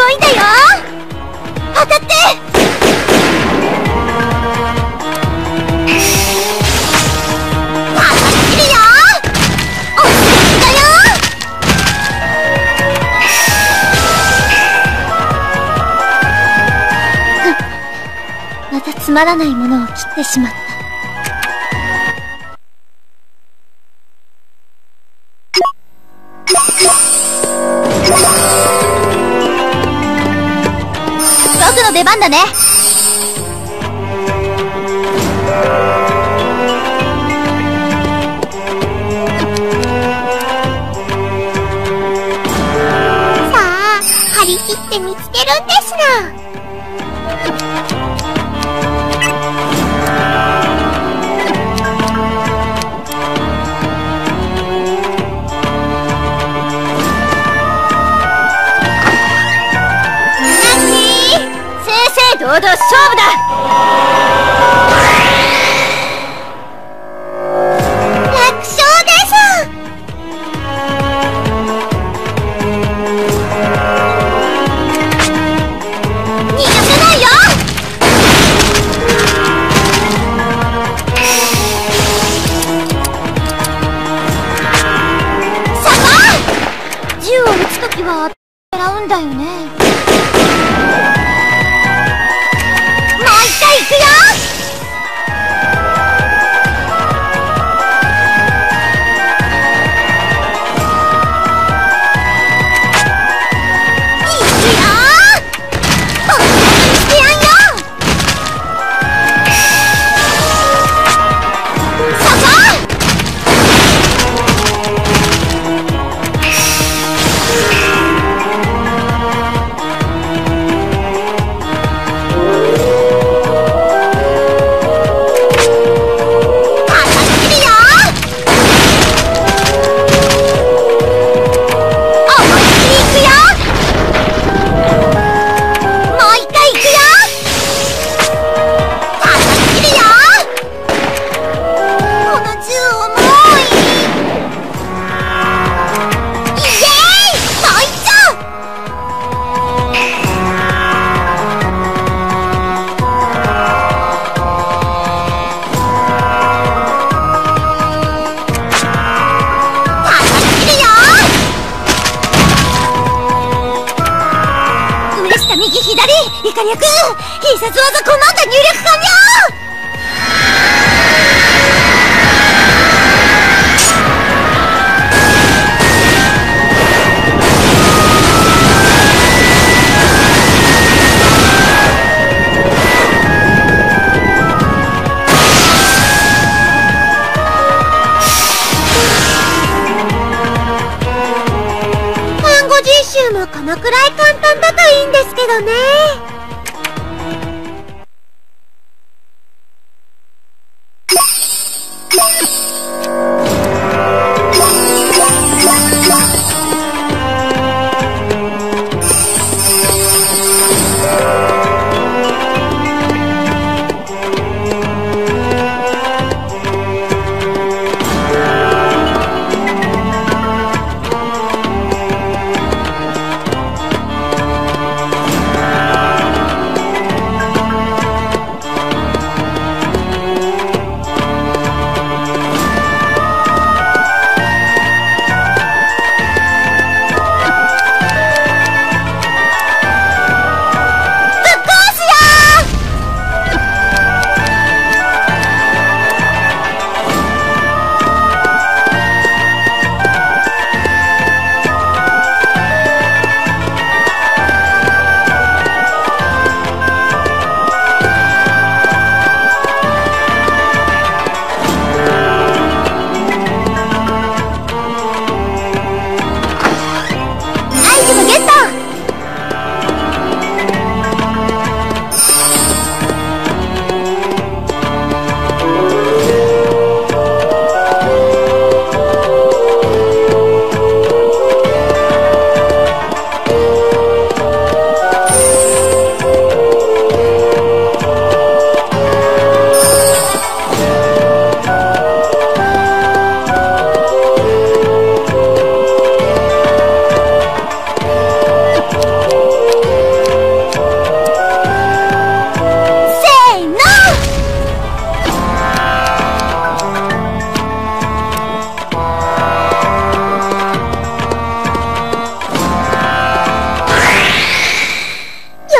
強いんだよ。当たって。当たってるよ。お仕置きだよ。またつまらないものを切ってしまった。僕の出番だね。さあ、張り切って見つけるんですの。堂々勝負だ。楽勝です。逃がせないよ。さあ、銃を撃つときは狙うんだよね。行くよ。イカリア君、必殺技コマンド入力完了。単語実習もこのくらい簡単だといいんですけどね。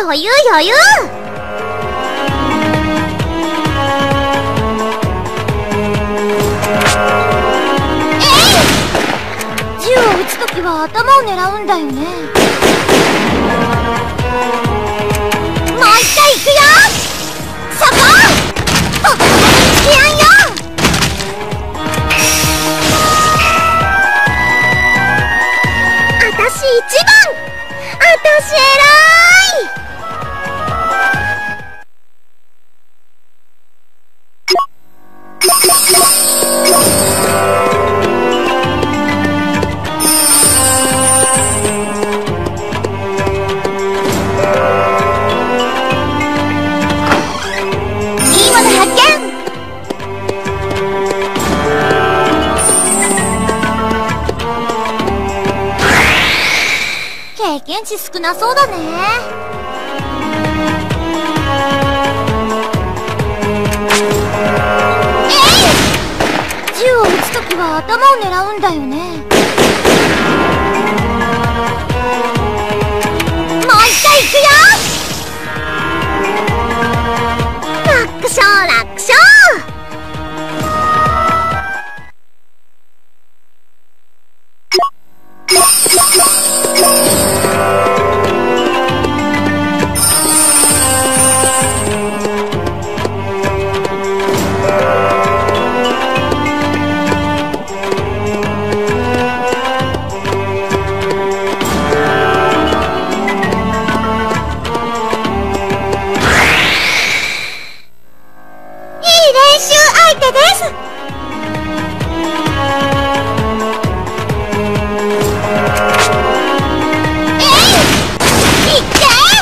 余裕余裕。銃を撃つときは頭を狙うんだよね。もう一回行くよ。そこここにしてやんよ。あたし一番。あたし偉い。いいもの発見。経験値少なそうだね。銃を撃つときは頭を狙うんだよね。もう一回行くよ。楽勝楽勝。練習相手です。いって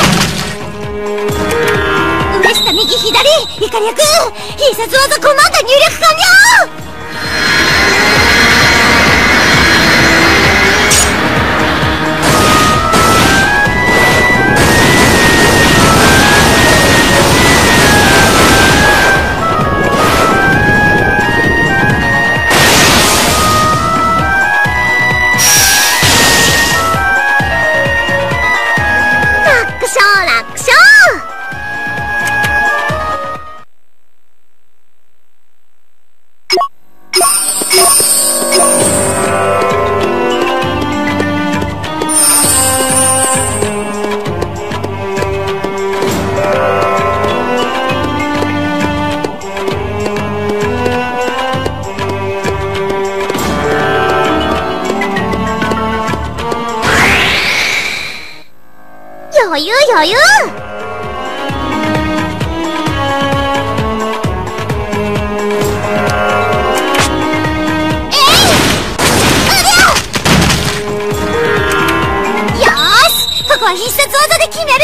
上下右左イカ略必殺技コマンド入力完了。余裕余裕。よーし、ここは必殺技で決めるよ。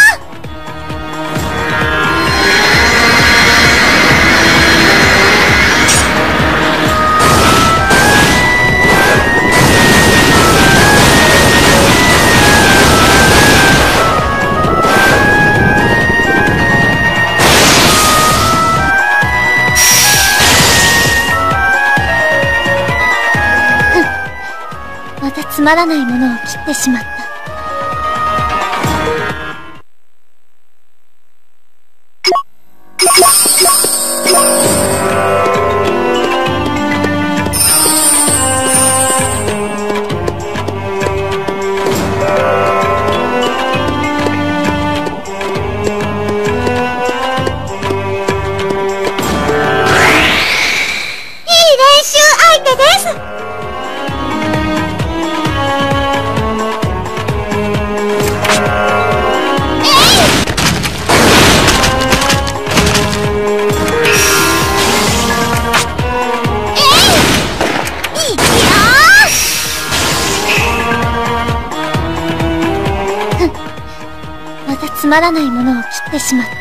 またつまらないものを切ってしまった。いい練習相手です。またつまらないものを切ってしまった。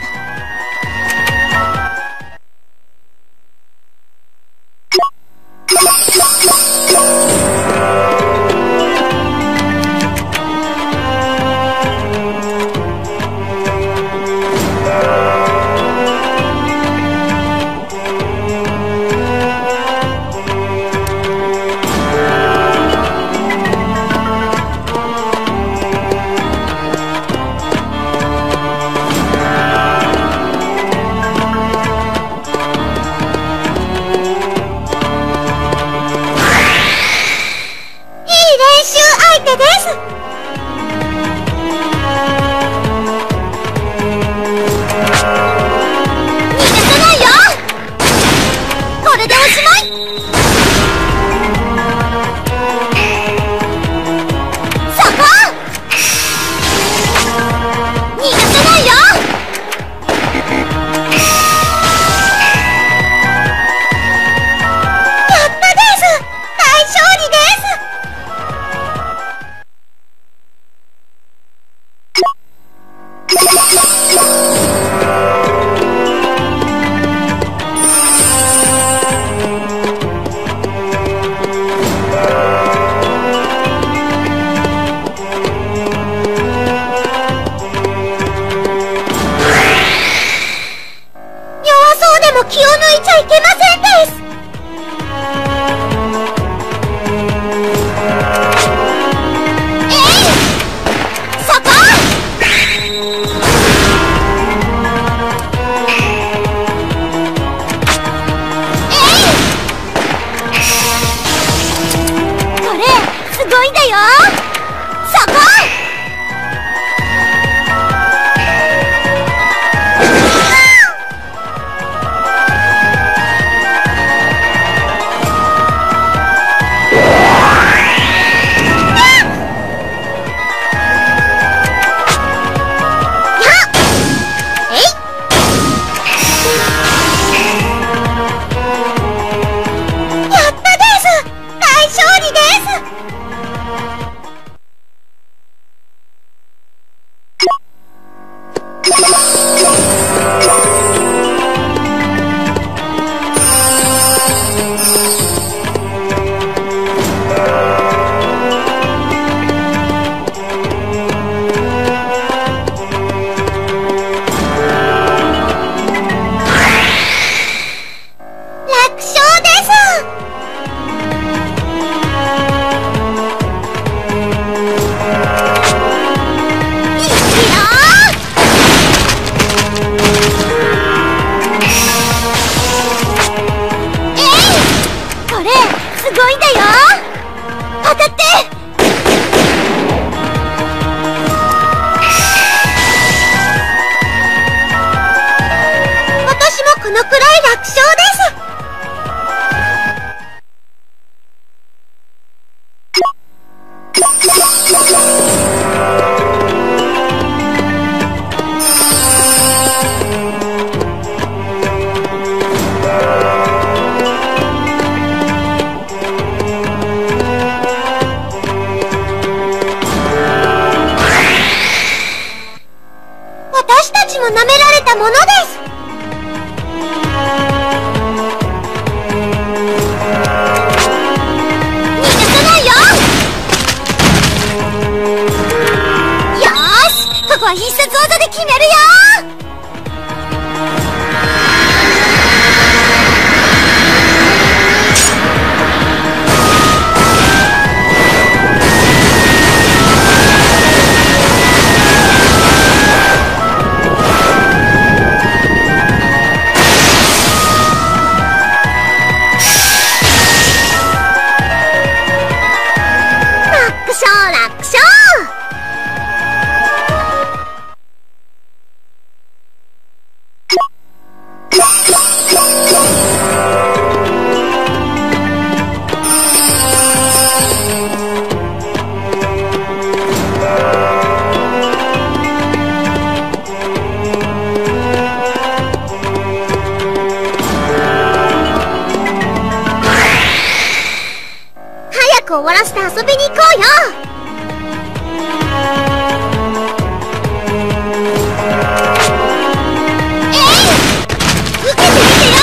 は必殺技で決めるよ。終わらせて遊びに行こうよ。受けてみてよ。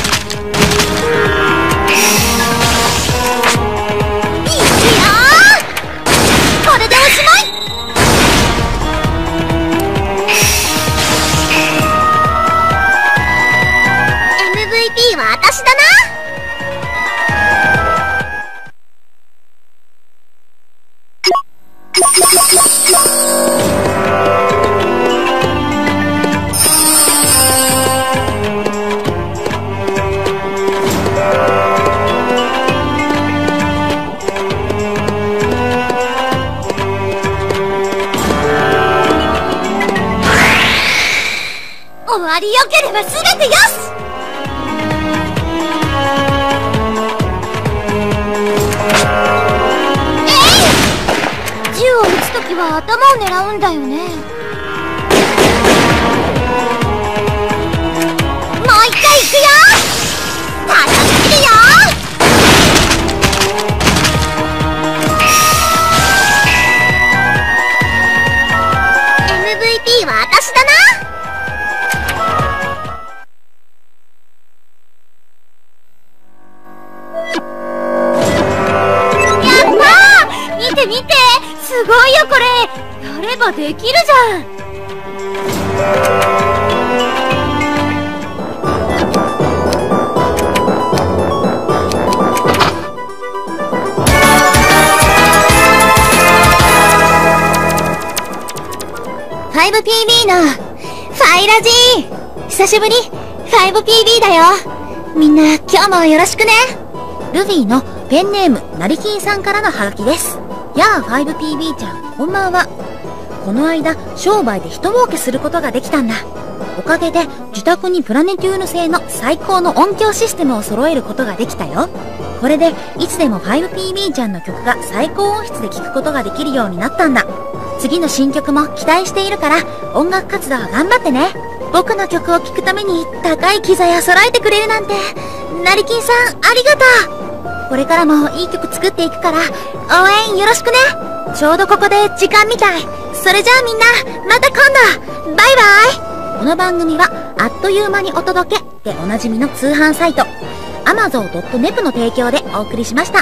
いくよ。これでおしまい。MVP は私だな。終わりよければ全てよし。銃を撃つときは頭を狙うんだよね。もう一回行くよ。楽しみよ。MVP は私だな。見て見て、すごいよこれ。やればできるじゃん。5PB のファイラジー、久しぶり。 5PB だよ。みんな今日もよろしくね。ルフィのペンネームなりきんさんからのハガキです。やあ 5PB ちゃん、こんばんは。この間商売で一儲けすることができたんだ。おかげで自宅にプラネテューヌ製の最高の音響システムを揃えることができたよ。これでいつでも 5PB ちゃんの曲が最高音質で聴くことができるようになったんだ。次の新曲も期待しているから音楽活動頑張ってね。僕の曲を聴くために高い機材を揃えてくれるなんて、なりきんさんありがとう。これからもいい曲作っていくから応援よろしくね。ちょうどここで時間みたい。それじゃあみんなまた今度。バイバイ。この番組はあっという間にお届けでおなじみの通販サイト Amazon.net の提供でお送りしました。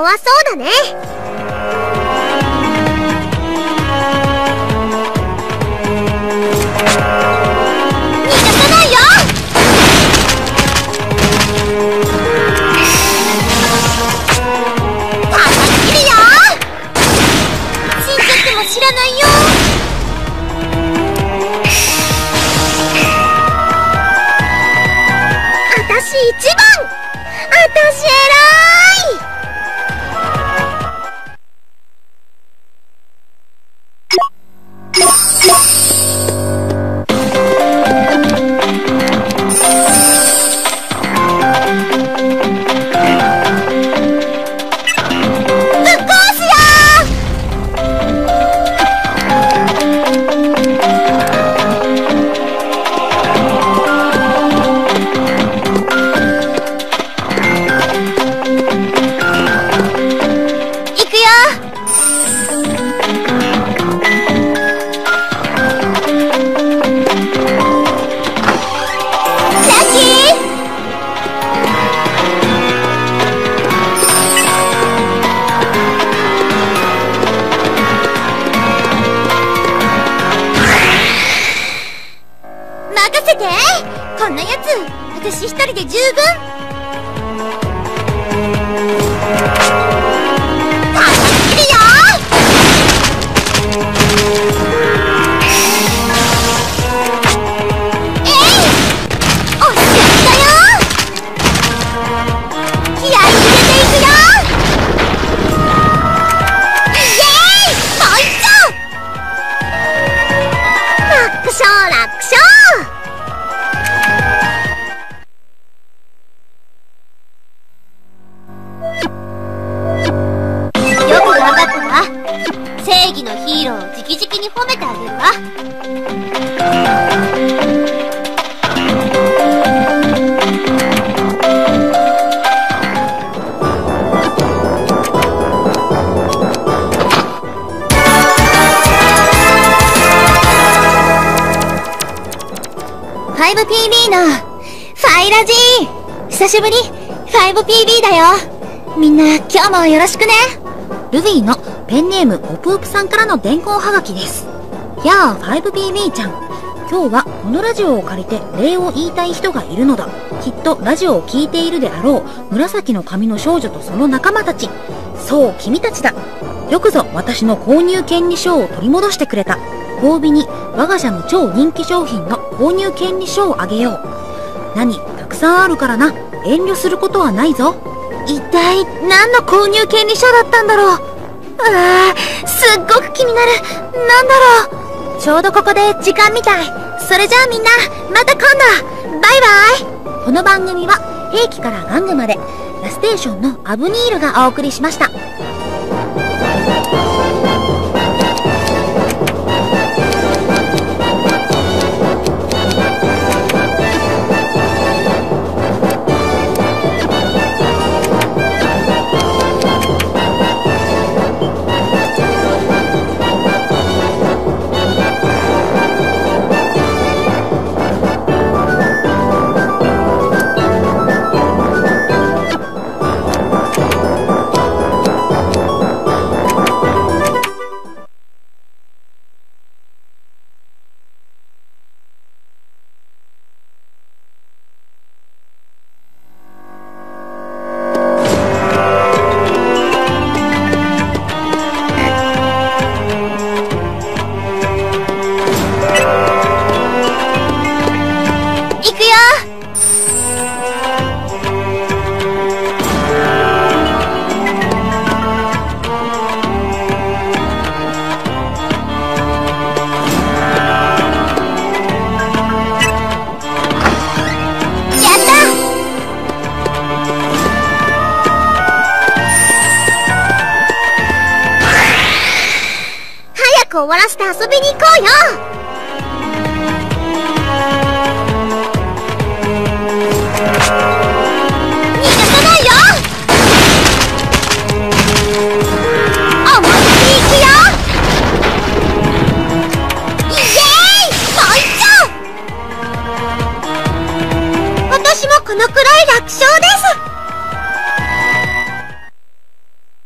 弱そうだね。逃がさないよ。たたきるよ。死んじゃっても知らないよ。あたし一番。あたし偉い。こんなやつ、私一人で十分。たたきるよ。おしまいだよ。気合い入れていくよ。イエーイ。もう一丁。楽勝楽勝。正義のヒーローを直々に褒めてあげるわ。5PB のファイラジー。久しぶり 5PB だよ。みんな今日もよろしくね。ルフィのペンネームオプオプさんからの伝言はがきです。やあ 5PB ちゃん、今日はこのラジオを借りて礼を言いたい人がいるのだ。きっとラジオを聞いているであろう紫の髪の少女とその仲間たち。そう君たちだ。よくぞ私の購入権利書を取り戻してくれた。褒美に我が社の超人気商品の購入権利書をあげよう。何、たくさんあるからな。遠慮することはないぞ。一体何の購入権利書だったんだろう。すっごく気になる。なんだろう。ちょうどここで時間みたい。それじゃあみんな、また今度。バイバイ。この番組は兵器から玩具までラステーションのアブニールがお送りしました。終わらせて遊びに行こうよ。逃がさないよ。思いっきり行くよ。イエーイ。もう一丁。私もこのくらい楽勝です。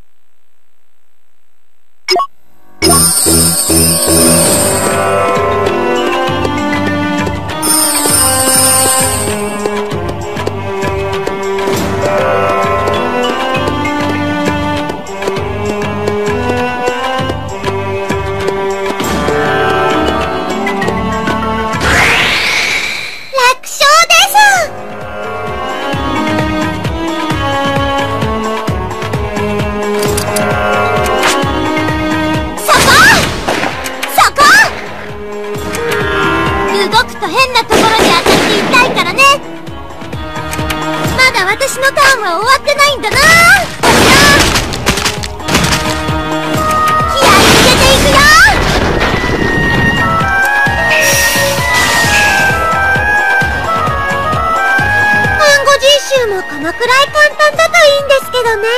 間は終わってないんだな。気合い入れていくよ。単語実習もこのくらい簡単だといいんですけどね。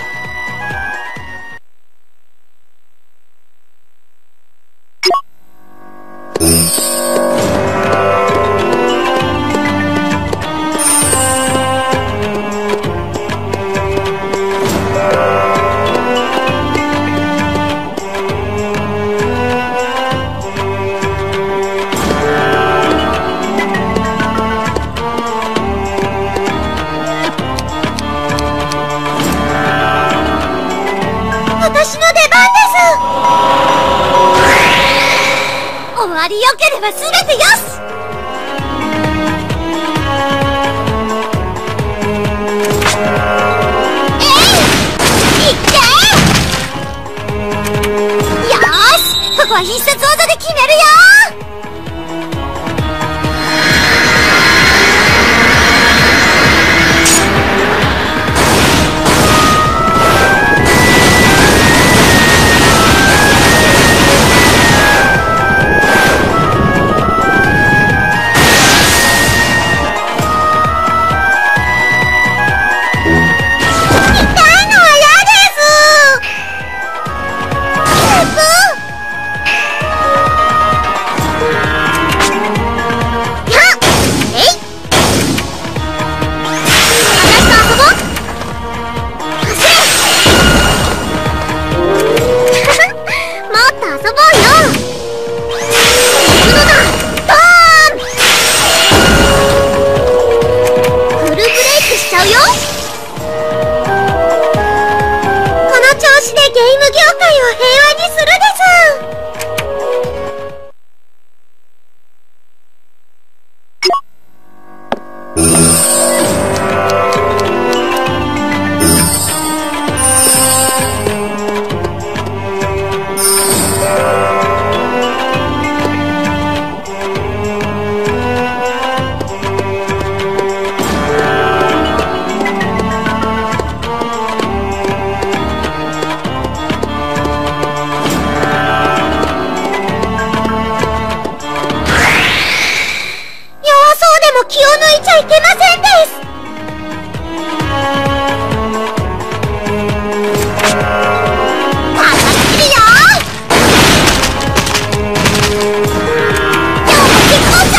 私の出番です。終わりよければ全てよし。いってよーし、ここは必殺技で決めるよ。ゲーム業界を平和にするです。気を抜いちゃいけませんです。たたきるよ。今日も絶好調。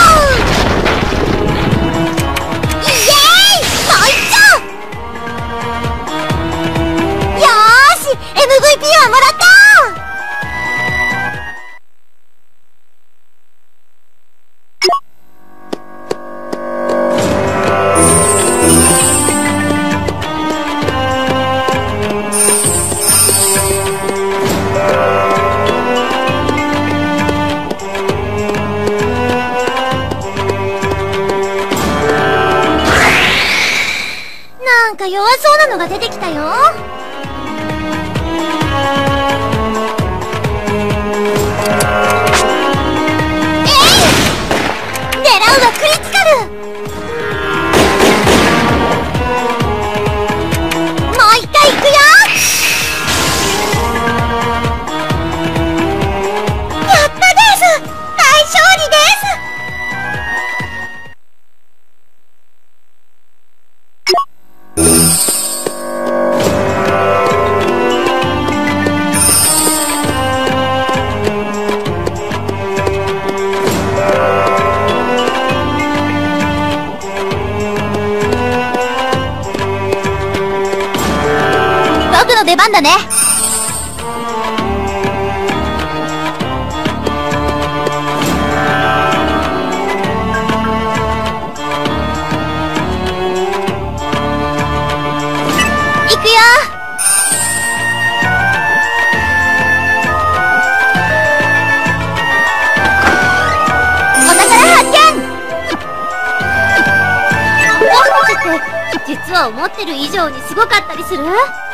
イエーイ、もう一丁。よーし、 MVP はもらった。なんか弱そうなのが出てきたよ。狙うはクリティカル。もう一回行くよ。やったです。大勝利です。僕の出番だね。行くよ。お宝発見。僕たちって実は思ってる以上にすごかったりする？